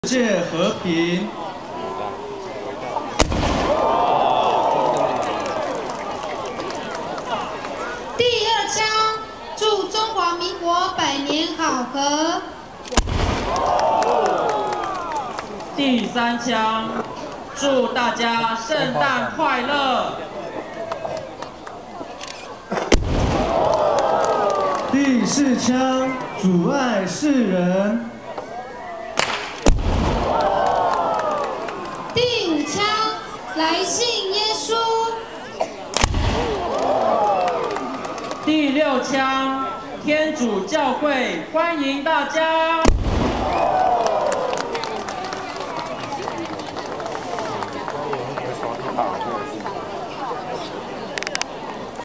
世界和平。 第二枪，祝中华民国百年好合。 第三枪，祝大家圣诞快乐。 第四枪，阻碍世人。 第五枪，来信耶稣。 第六枪，天主教会欢迎大家。